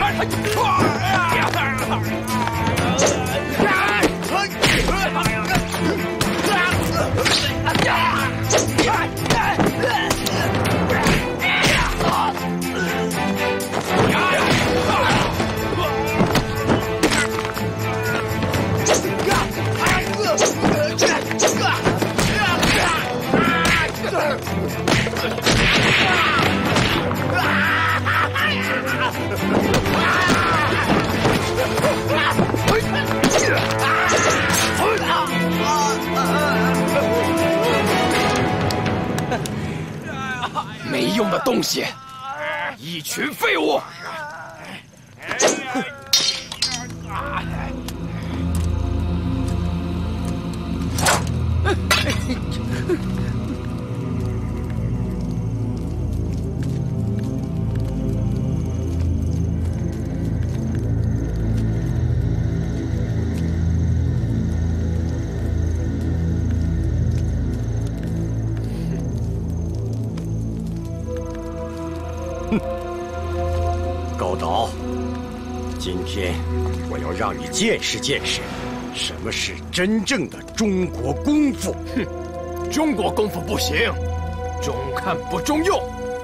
没用的东西，一群废物！ 高岛，今天我要让你见识见识，什么是真正的中国功夫。 哼，中国功夫不行，中看不中用。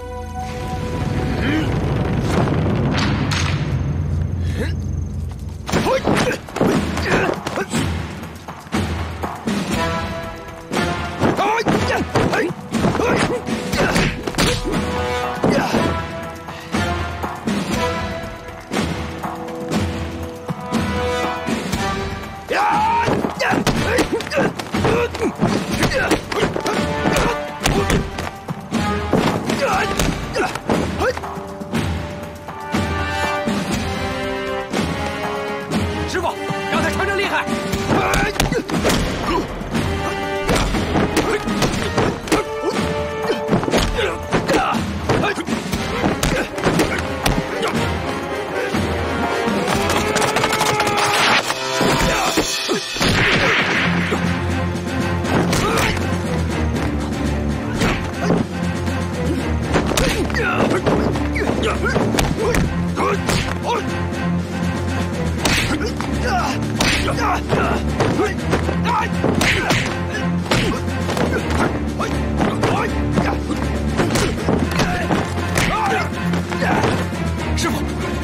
师傅，刚才传真厉害！师傅，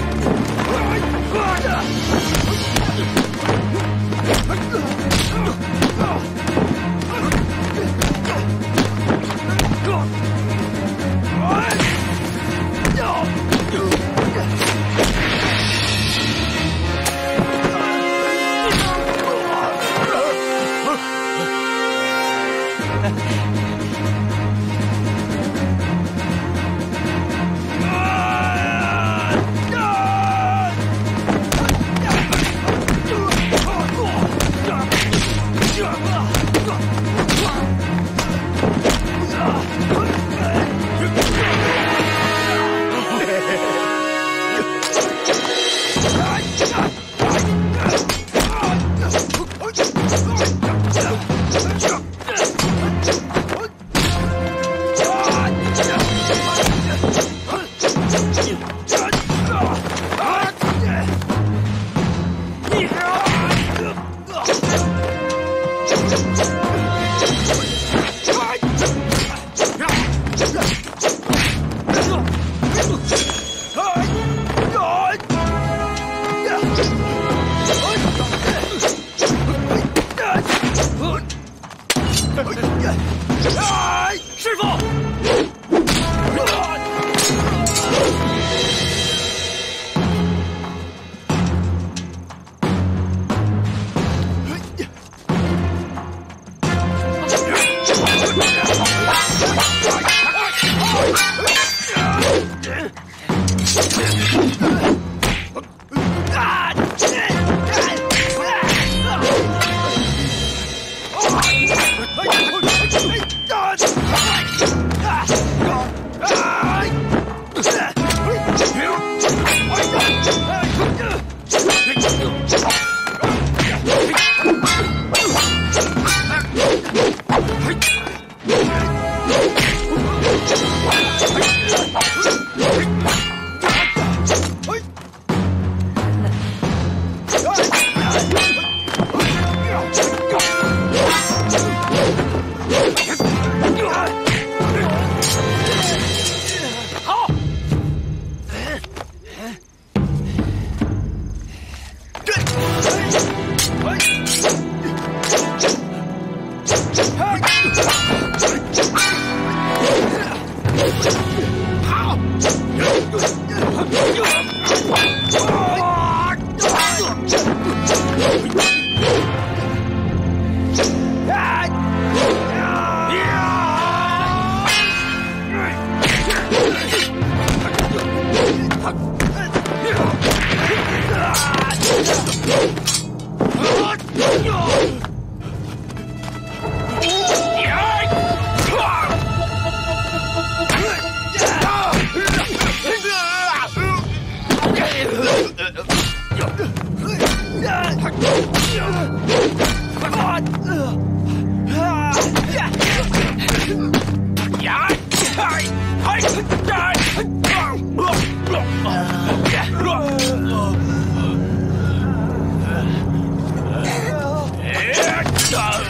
师傅！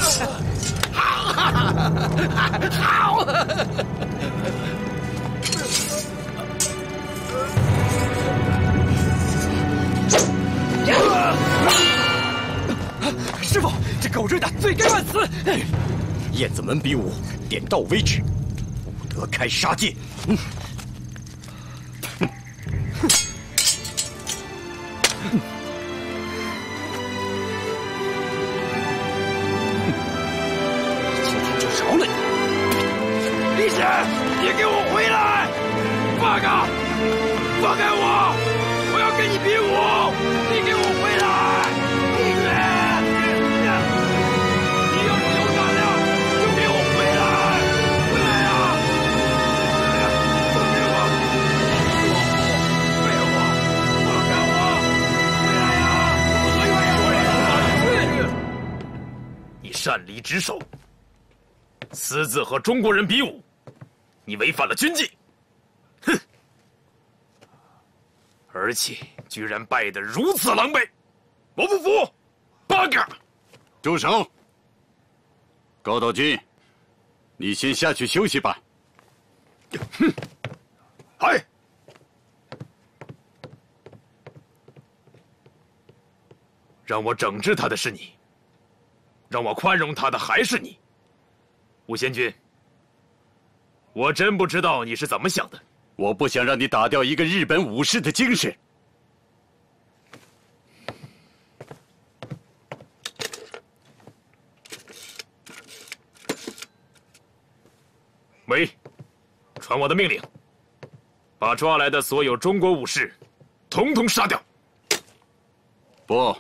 好！ 师傅，这狗日的罪该万死！ 燕子门比武，点到为止，不得开杀戒。 今天就饶了你！李显，你给我回来！放开！放开我！我要跟你比武！你给我回来！李显！你要是有胆量，就给我回来！回来呀！放开我！放开我！放开我！回来呀！ 你擅离职守，私自和中国人比武，你违反了军纪。哼！而且居然败得如此狼狈，我不服！八个！ 住手！高道君，你先下去休息吧。 哼！嗨！让我整治他的是你，让我宽容他的还是你。武贤君，我真不知道你是怎么想的。 我不想让你打掉一个日本武士的精神。 喂，传我的命令，把抓来的所有中国武士，统统杀掉。 不，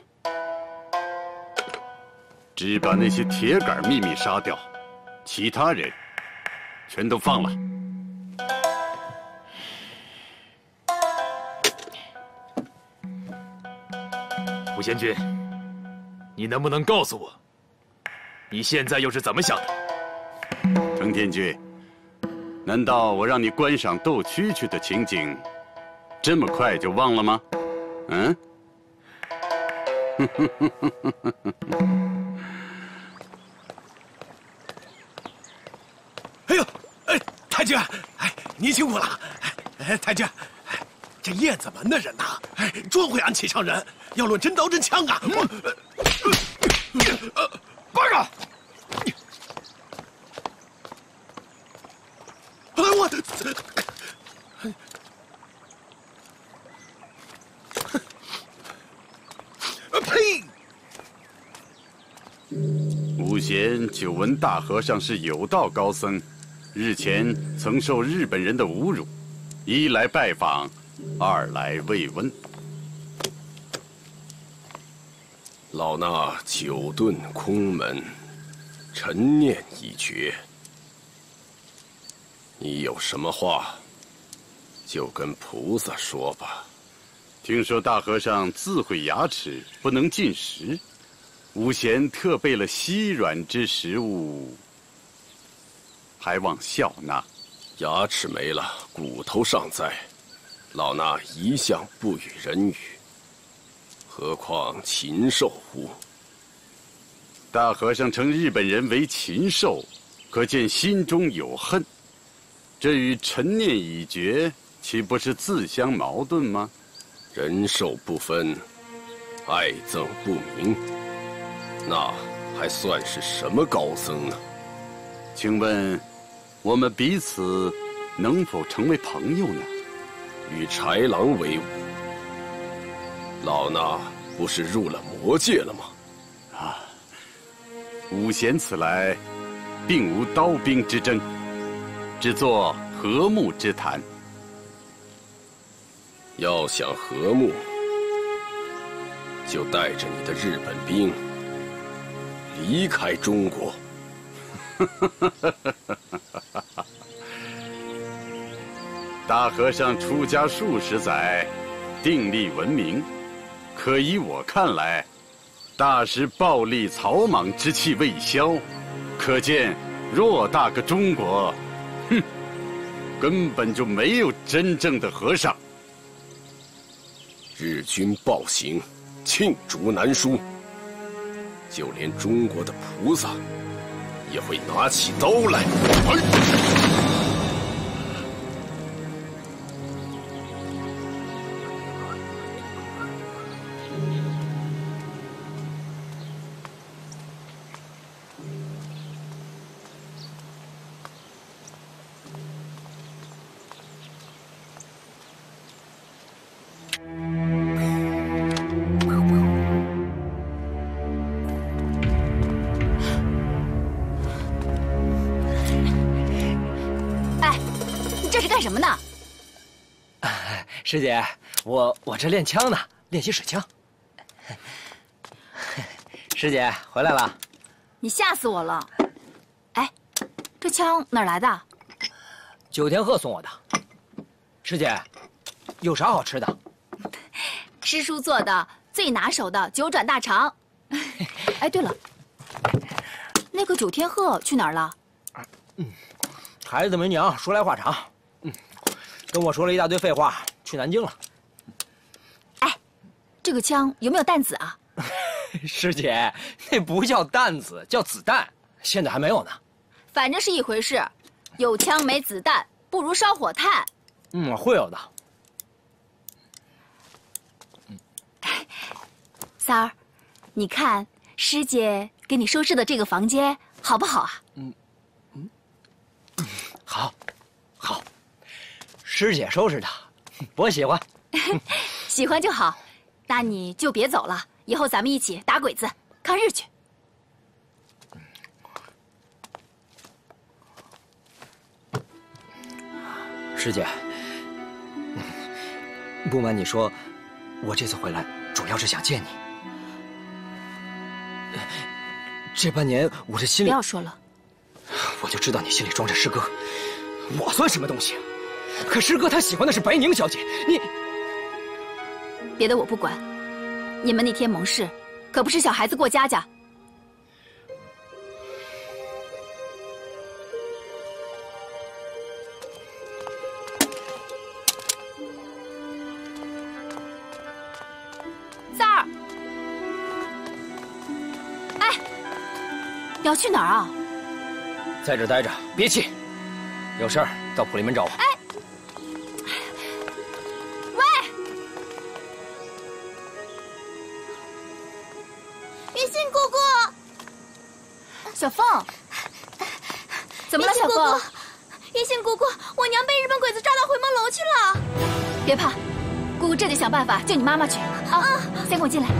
只把那些铁杆秘密杀掉，其他人全都放了。 武贤君，你能不能告诉我，你现在又是怎么想的？ 程天君，难道我让你观赏斗蛐蛐的情景，这么快就忘了吗？嗯？ 哎呦，太君，您辛苦了。太君，这燕子门的人呐，专会安启上人。要论真刀真枪啊， 八个！ 我呸！ 武贤久闻大和尚是有道高僧，日前曾受日本人的侮辱，一来拜访，二来慰问。 老衲久遁空门，陈念已绝。你有什么话，就跟菩萨说吧。 听说大和尚自毁牙齿，不能进食，武贤特备了稀软之食物，还望笑纳。 牙齿没了，骨头尚在，老衲一向不与人语，何况禽兽乎？ 大和尚称日本人为禽兽，可见心中有恨。这与陈念已绝，岂不是自相矛盾吗？ 人兽不分，爱憎不明，那还算是什么高僧呢？ 请问，我们彼此能否成为朋友呢？ 与豺狼为伍，老衲不是入了魔界了吗？ 啊，武贤此来，并无刀兵之争，只做和睦之谈。 要想和睦，就带着你的日本兵离开中国。 大和尚出家数十载，定力闻名，可以我看来，大师暴戾草莽之气未消，可见偌大个中国，根本就没有真正的和尚。 日军暴行，罄竹难书。 就连中国的菩萨也会拿起刀来。 干什么呢？ 师姐，我这练枪呢，练习水枪。师姐回来了， 你吓死我了！哎，这枪哪儿来的？ 九天鹤送我的。师姐，有啥好吃的？ 师叔做的最拿手的九转大肠。哎，对了，那个九天鹤去哪儿了？ 孩子没娘，说来话长。跟我说了一大堆废话，去南京了。 哎，这个枪有没有弹子啊？ 师姐，那不叫弹子，叫子弹，现在还没有呢。 反正是一回事，有枪没子弹，不如烧火炭。 会有的。 三儿，你看师姐给你收拾的这个房间好不好啊？ 好，好。师姐收拾的，我喜欢。 喜欢就好，那你就别走了，以后咱们一起打鬼子、抗日去。 师姐，不瞒你说，我这次回来主要是想见你。这半年我这心里…… 不要说了， 我就知道你心里装着师哥，我算什么东西啊？可师哥他喜欢的是白宁小姐，你别的我不管，你们那天盟誓，可不是小孩子过家家。三儿，哎，你要去哪儿啊？ 在这待着，别气，有事儿到普利门找我。 哎。小凤，怎么了，小凤？ 月信姑姑，我娘被日本鬼子抓到回梦楼去了。 别怕，姑姑这就想办法救你妈妈去。啊，先跟我进来。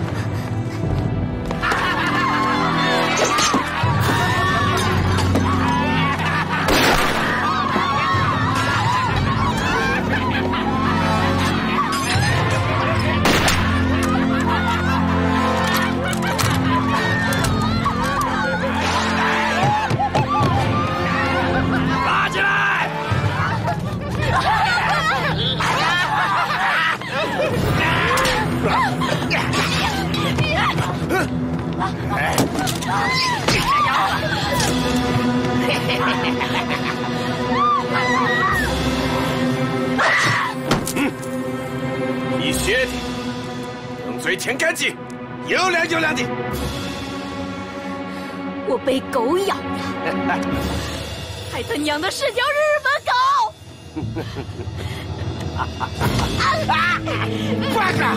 你学的，冷嘴舔干净，有两的。 我被狗咬了，还他娘的是条日本狗！ 快点！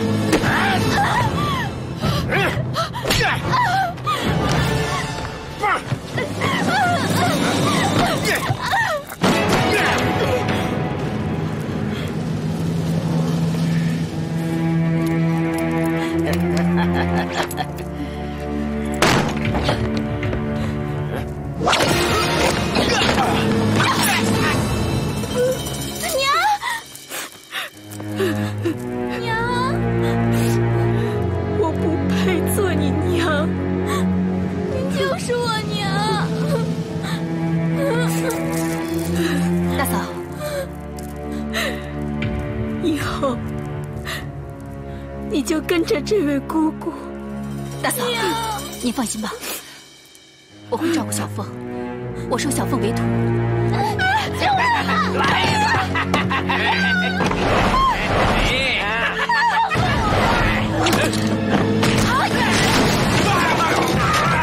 你就跟着这位姑姑。 大嫂，你放心吧，我会照顾小凤，我收小凤为徒。 救我！来！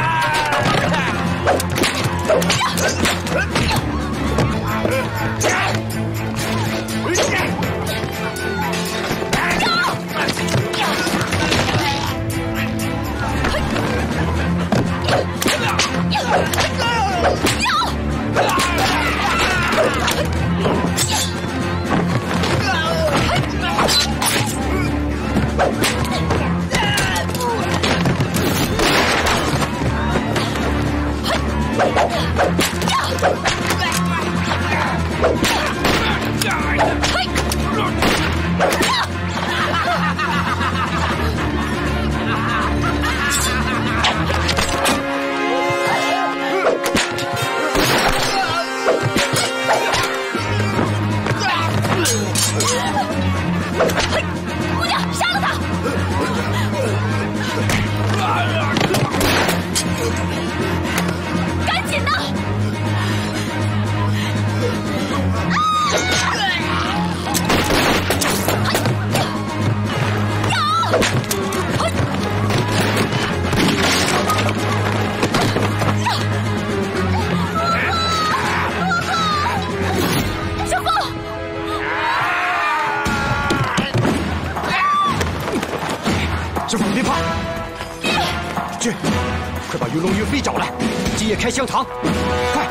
找来，今夜开香堂，快，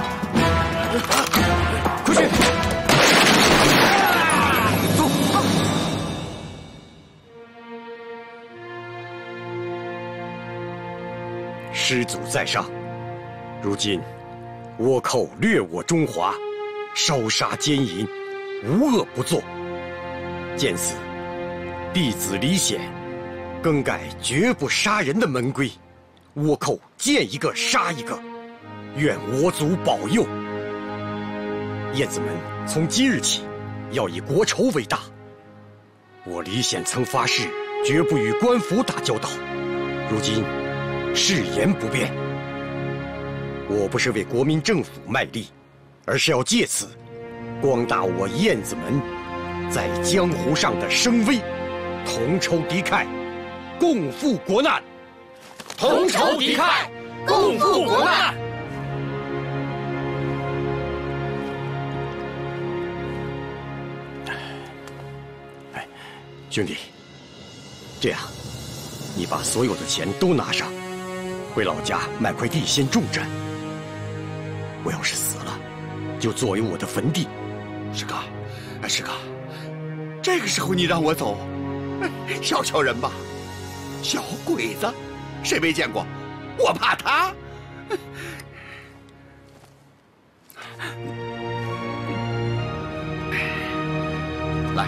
快去！走。师祖在上，如今倭寇掠我中华，烧杀奸淫，无恶不作。见此，弟子李显更改绝不杀人的门规，倭寇见一个杀一个，愿我祖保佑。燕子门从今日起要以国仇为大，我李显曾发誓绝不与官府打交道，如今誓言不变。我不是为国民政府卖力，而是要借此光大我燕子门在江湖上的声威，同仇敌忾，共赴国难。 同仇敌忾，共赴国难。 哎，兄弟，这样，你把所有的钱都拿上，回老家买块地先种着。我要是死了，就作为我的坟地。 师哥，师哥，这个时候你让我走，小瞧人吧，小鬼子，谁没见过？我怕他。来。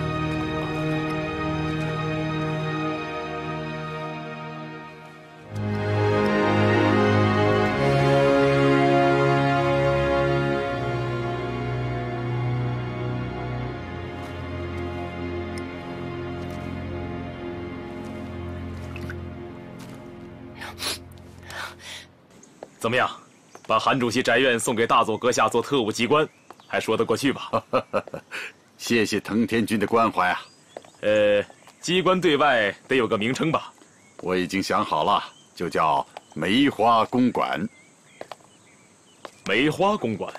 怎么样，把韩主席宅院送给大佐阁下做特务机关，还说得过去吧？ 谢谢藤田君的关怀啊。 机关对外得有个名称吧？ 我已经想好了，就叫梅花公馆。 梅花公馆，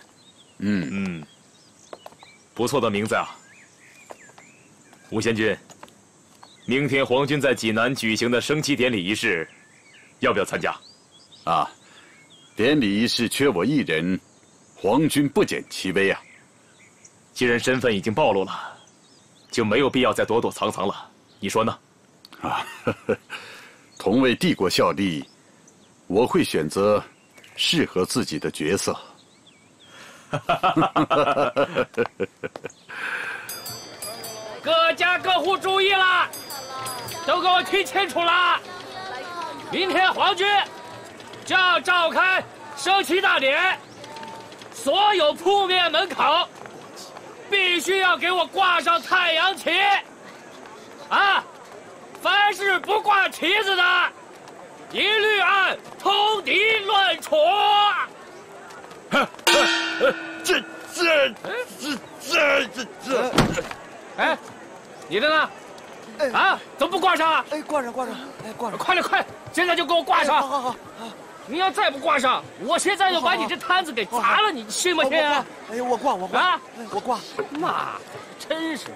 不错的名字啊。吴贤君，明天皇军在济南举行的升旗典礼仪式，要不要参加？ 啊。典礼仪式缺我一人，皇军不减其威啊！ 既然身份已经暴露了，就没有必要再躲躲藏藏了。你说呢？ 啊，同为帝国效力，我会选择适合自己的角色。 各家各户注意了，都给我听清楚了！明天皇军就要召开升旗大典，所有铺面门口必须要给我挂上太阳旗，啊！凡是不挂旗子的，一律按通敌论处。哎，你的呢？啊，怎么不挂上啊？ 哎，挂上，挂上，哎，挂上！ 快点，快，现在就给我挂上！ 好，好。 你要再不挂上，我现在就把你这摊子给砸了，你信不信？ 哎呀，我挂啊！我挂！ 妈，真是！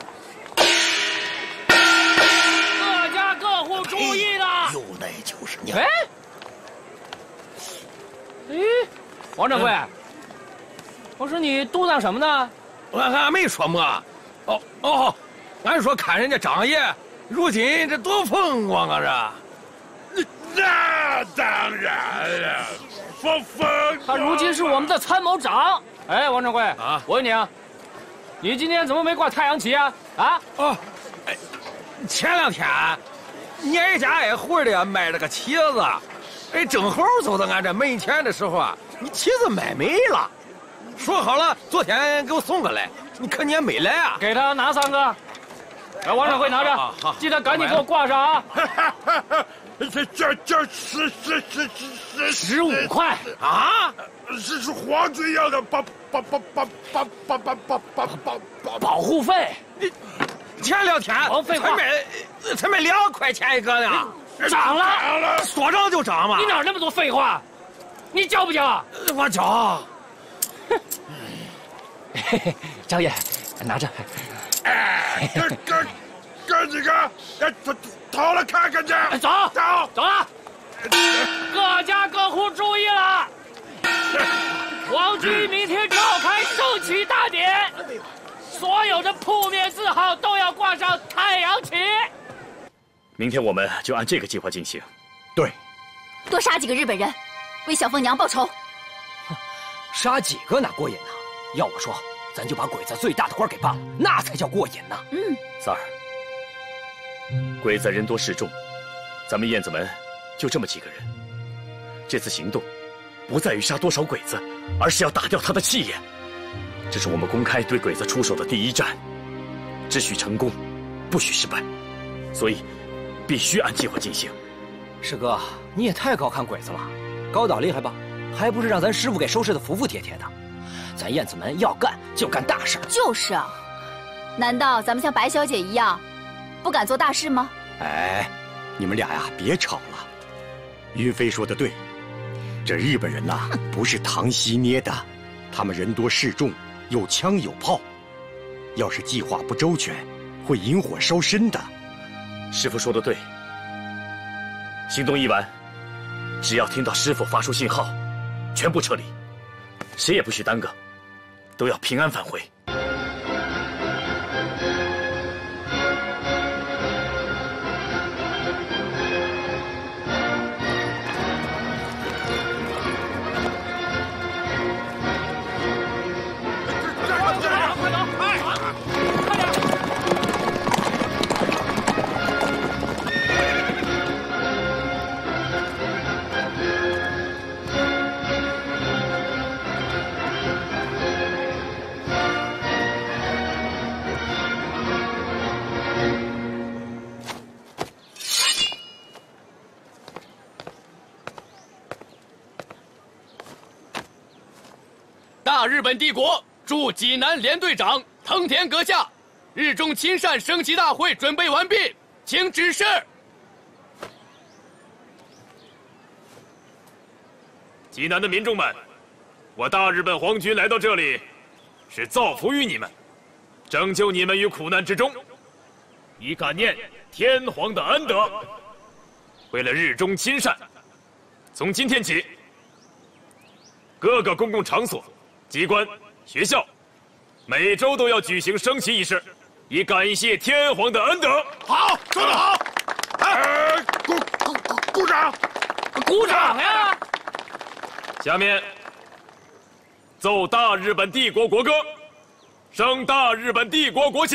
各家各户注意了！ 有乃就是娘。 哎，王掌柜，我说你嘟囔什么呢？ 俺没说么。哦，俺说看人家张爷，如今这多风光啊这。 那当然了，风他如今是我们的参谋长。哎，王掌柜啊，我问你啊，你今天怎么没挂太阳旗啊？啊？ 哦，前两天俺家挨户的卖了个旗子，哎，正好走到俺这门前的时候啊，你旗子卖没了。说好了，昨天给我送过来，你可你也没来啊？ 给他拿3个。哎，王掌柜拿着， 好， 记得赶紧给我挂上啊！ 这 15块啊！是皇军要的保护费。 你前2天才卖2块钱一个呢， 涨了， 说涨就涨嘛！ 你哪那么多废话？你交不交？ 我交。 张爷，拿着。 哎，哥几个，逃了看看去！ 走了！各家各户注意了， 皇军明天召开升旗大典，所有的铺面字号都要挂上太阳旗。 明天我们就按这个计划进行。 对， 多杀几个日本人，为小凤娘报仇。 杀几个哪过瘾呢？要我说，咱就把鬼子最大的官给办了，那才叫过瘾呢。 三儿，鬼子人多势众，咱们燕子门就这么几个人。这次行动不在于杀多少鬼子，而是要打掉他的气焰。这是我们公开对鬼子出手的第一战，只许成功，不许失败，所以必须按计划进行。 师哥，你也太高看鬼子了，高导厉害吧？还不是让咱师傅给收拾的服服帖帖的。咱燕子门要干就干大事。 就是啊，难道咱们像白小姐一样，不敢做大事吗？ 哎，你们俩呀，别吵了。云飞说的对，这日本人呐，不是糖稀捏的，他们人多势众，有枪有炮，要是计划不周全，会引火烧身的。 师傅说的对，行动一完，只要听到师傅发出信号，全部撤离，谁也不许耽搁，都要平安返回。 大日本帝国驻济南连队长藤田阁下，日中亲善升旗大会准备完毕，请指示。 济南的民众们，我大日本皇军来到这里，是造福于你们，拯救你们于苦难之中，以感念天皇的恩德。为了日中亲善，从今天起，各个公共场所、机关、学校，每周都要举行升旗仪式，以感谢天皇的恩德。 好，说得好！鼓掌！ 鼓掌呀！ 下面奏大日本帝国国歌，升大日本帝国国旗。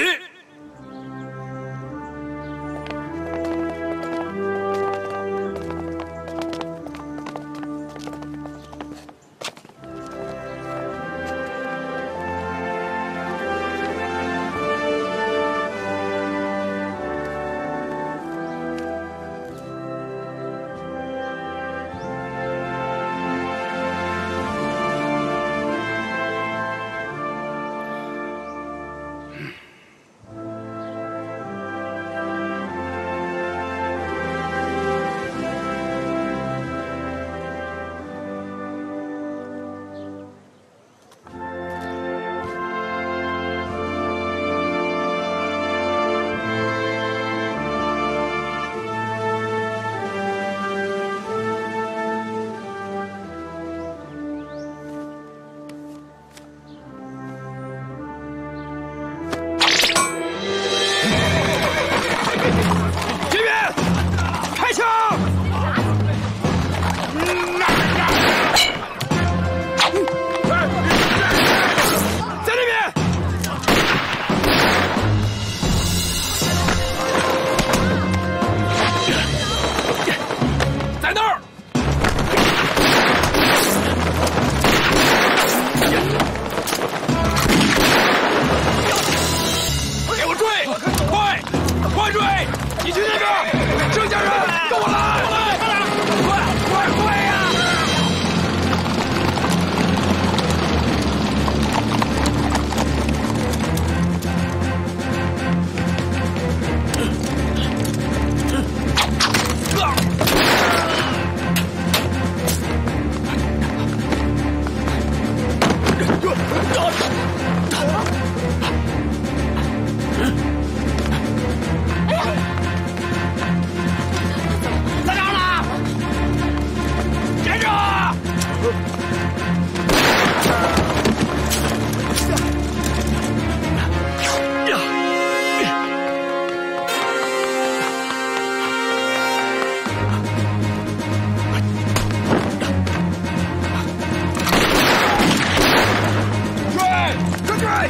快追！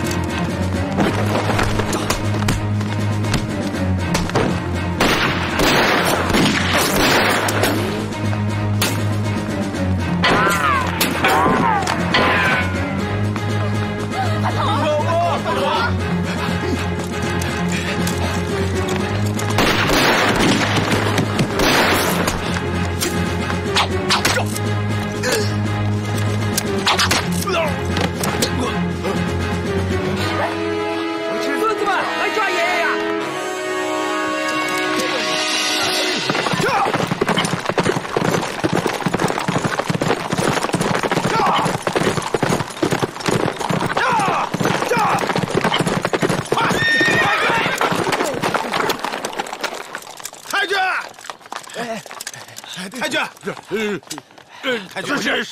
太君，太君， 是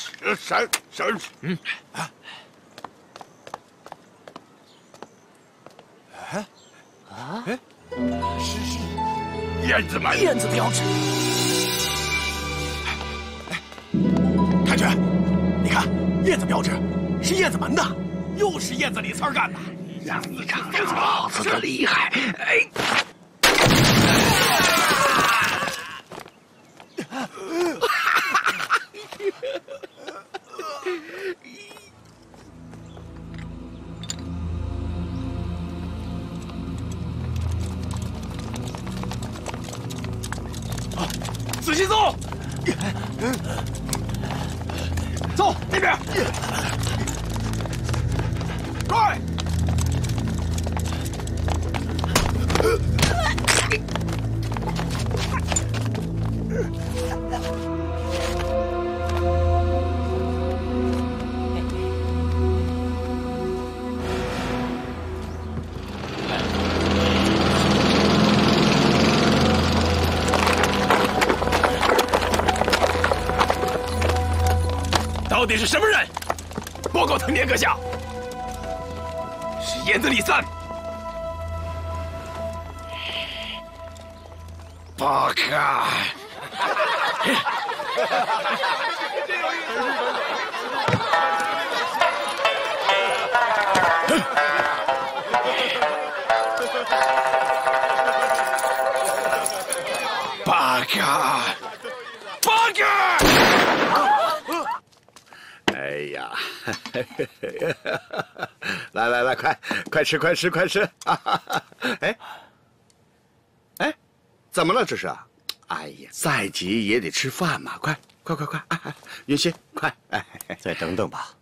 燕子门， 燕子标志。太君，你看燕子标志是燕子门的，又是燕子李三干的， 让你尝尝老子的厉害！哎。 仔细走，走那边，快！ 到底是什么人？报告藤田阁下，是燕子李三。 八嘎！ 八嘎！八嘎！ 哎呀，来来来，快吃快吃快吃！哎哎，怎么了这是？哎呀，再急也得吃饭嘛！快！云溪，快！哎， 再等等吧。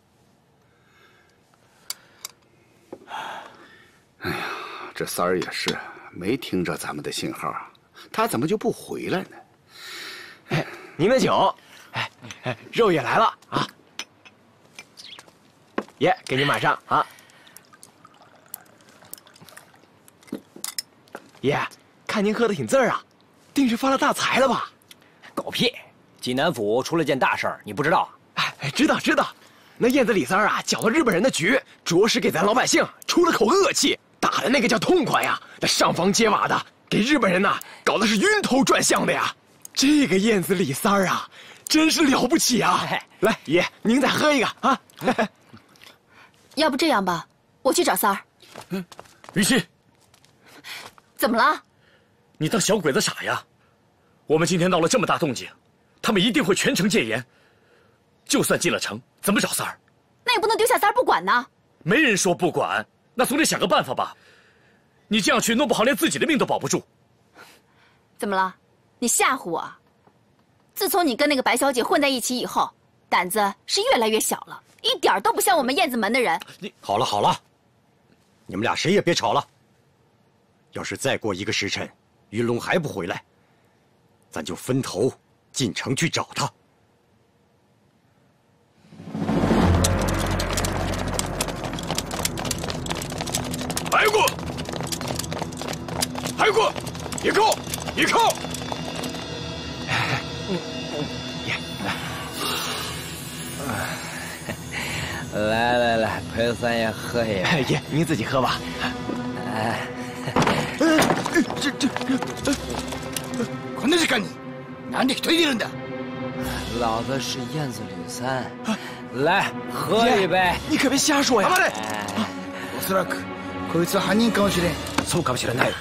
哎呀，这三儿也是没听着咱们的信号啊，他怎么就不回来呢？ 哎，您的酒，哎，肉也来了啊！爷，给您满上啊！爷，看您喝的挺字儿啊，定是发了大财了吧？狗屁！济南府出了件大事儿，你不知道？哎，知道。那燕子李三啊，搅了日本人的局，着实给咱老百姓出了口恶气，打的那个叫痛快呀！那上房揭瓦的，给日本人呐搞的是晕头转向的呀！这个燕子李三啊，真是了不起啊！来，爷，您再喝一个啊！ 要不这样吧，我去找三儿。 云溪， 怎么了？ 你当小鬼子傻呀？我们今天闹了这么大动静，他们一定会全城戒严。就算进了城，怎么找三儿？ 那也不能丢下三儿不管呢。 没人说不管，那总得想个办法吧。你这样去，弄不好连自己的命都保不住。 怎么了？你吓唬我？自从你跟那个白小姐混在一起以后，胆子是越来越小了，一点都不像我们燕子门的人。 好了，你们俩谁也别吵了。要是再过1个时辰，云龙还不回来，咱就分头进城去找他。 还过，一扣！ 来，陪三爷喝一个。爷，您自己喝吧。 こんな時間になんで一人でいるんだ？ 老子是燕子李三， 来，喝一杯。你可别瞎说呀！ おそらくこいつは犯人かもしれん。 そうかもしれない。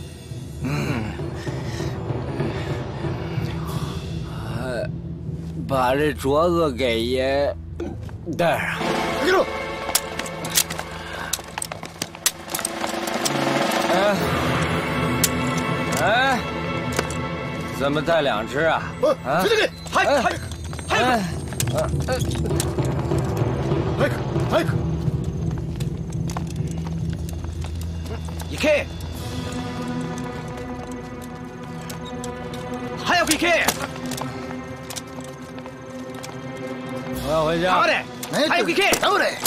把这镯子给爷戴上。 给住！ 哎，怎么带2只啊？ 啊！这个，还行け！早く行け！我要回家。早く行け！ 走れ！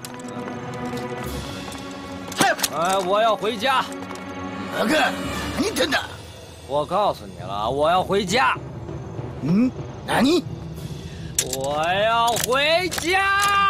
我要回家。 大哥，何言ってんだ？ 我告诉你了，我要回家。 何？ 我要回家。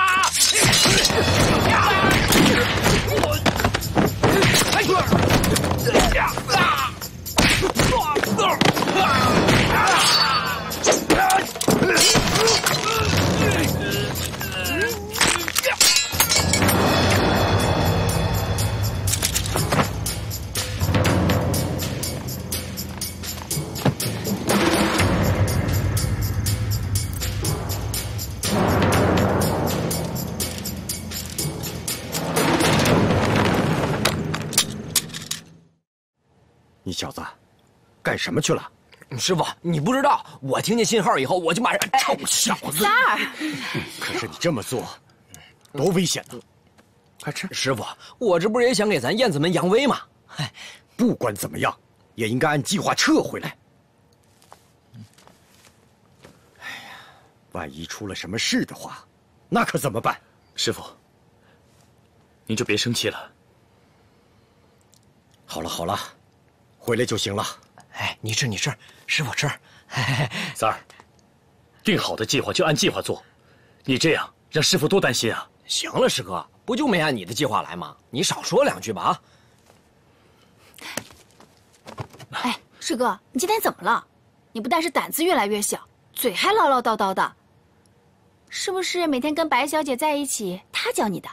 你小子，干什么去了？ 师傅，你不知道，我听见信号以后，我就马上…… 臭小子！ 三儿， 可是你这么做，多危险呐！快吃！ 师傅，我这不是也想给咱燕子门扬威吗？ 哎，不管怎么样，也应该按计划撤回来。哎呀，万一出了什么事的话，那可怎么办？ 师傅，您就别生气了。 好了好了，回来就行了。 哎，你吃，师傅吃。 三儿，定好的计划就按计划做，你这样让师傅多担心啊！ 行了，师哥，不就没按你的计划来吗？你少说2句吧啊！ 哎，师哥，你今天怎么了？你不但是胆子越来越小，嘴还唠唠叨叨的，是不是每天跟白小姐在一起，她教你的？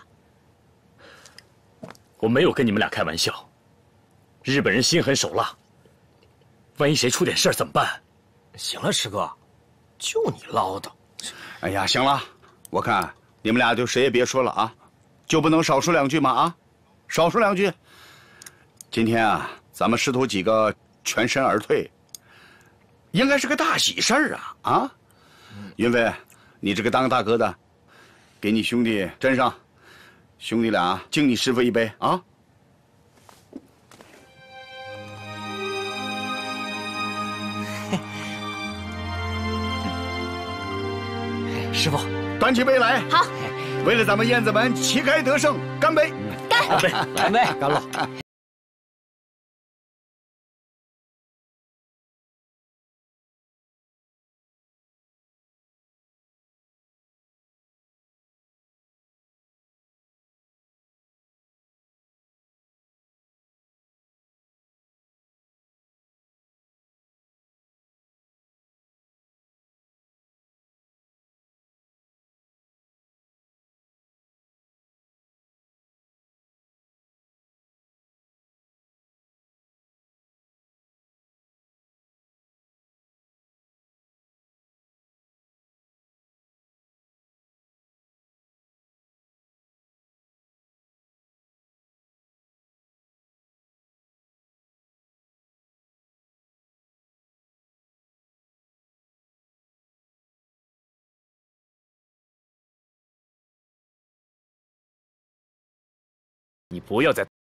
我没有跟你们俩开玩笑，日本人心狠手辣，万一谁出点事儿怎么办？ 行了，师哥，就你唠叨。 哎呀，行了，我看你们俩就谁也别说了啊，就不能少说2句吗？啊，少说2句。今天啊，咱们师徒几个全身而退，应该是个大喜事儿啊！啊，云飞，你这个当大哥的，给你兄弟斟上，兄弟俩敬你师傅一杯啊！ 师傅， 端起杯来。 好， 为了咱们燕子门旗开得胜，干杯！ 干杯！干杯！干了！ 你不要再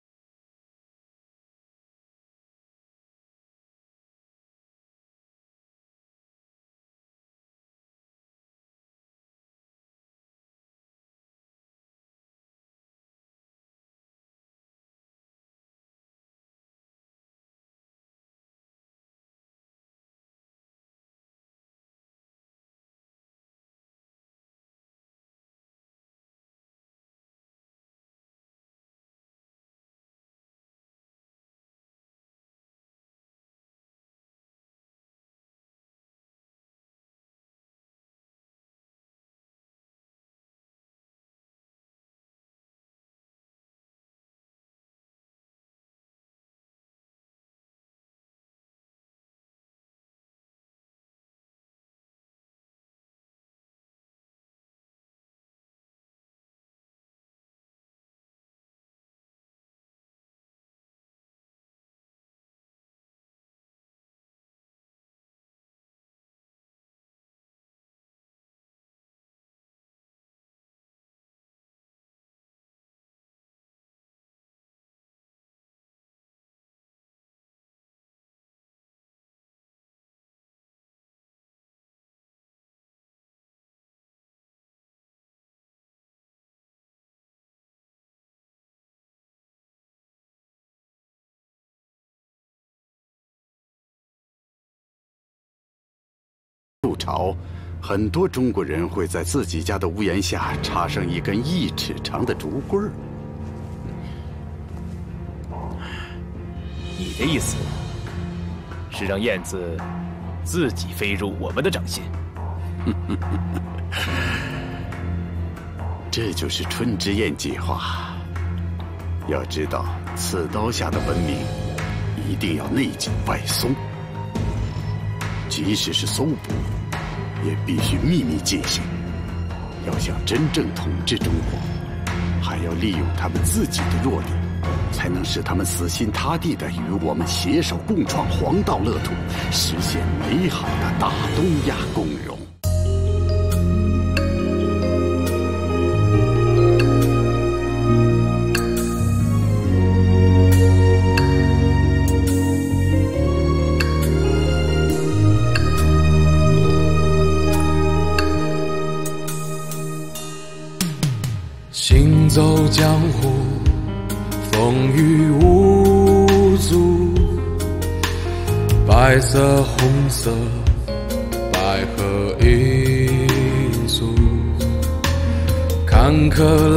入朝，很多中国人会在自己家的屋檐下插上一根1尺长的竹棍儿。 你的意思是让燕子自己飞入我们的掌心？ 这就是春之宴计划。要知道，刺刀下的文明一定要内紧外松，即使是搜捕，也必须秘密进行。要想真正统治中国，还要利用他们自己的弱点，才能使他们死心塌地地与我们携手共创黄道乐土，实现美好的大东亚共荣。 行走江湖，风雨无阻，白色红色百合一簇，坎坷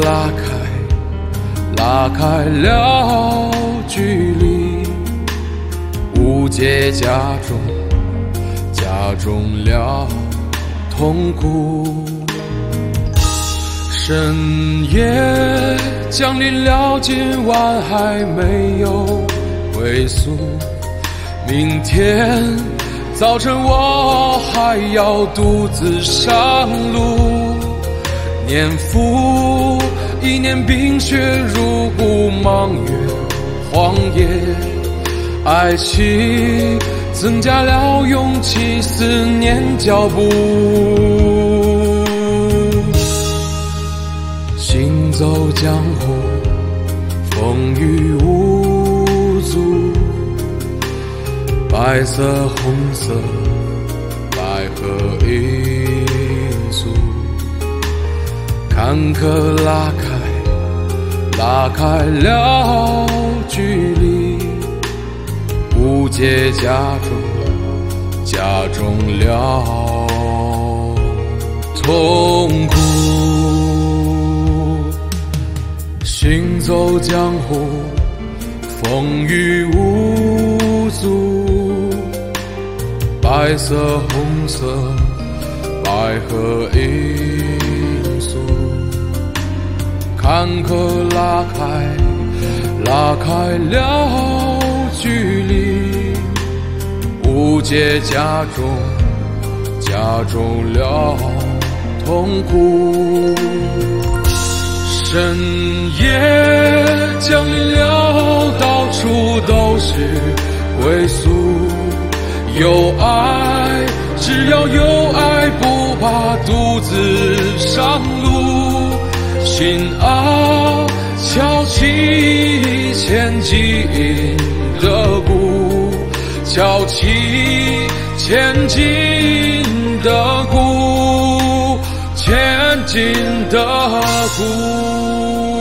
拉开了距离，误解加重了痛苦。深夜降临了，今晚还没有归宿。明天早晨我还要独自上路。年复一年，冰雪如故，mang月荒野，爱情增加了勇气，思念脚步。行走江湖，风雨无阻，白色红色百合一簇，坎坷拉开了距离，误解加重了痛苦。行走江湖，风雨无阻，白色红色百合一簇，坎坷拉开了距离，误解加重了痛苦。深夜降临了，到处都是归宿。有爱，只要有爱，不怕独自上路。心啊，敲起前进的鼓，敲起前进的鼓，前进的鼓。